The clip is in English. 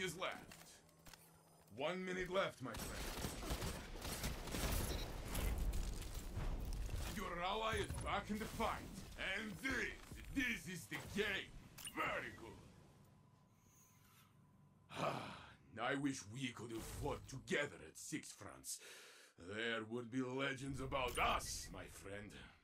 is left. 1 minute left, my friend. Your ally is back in the fight. And this is the game. Very good. I wish we could have fought together at Six France. There would be legends about us, my friend.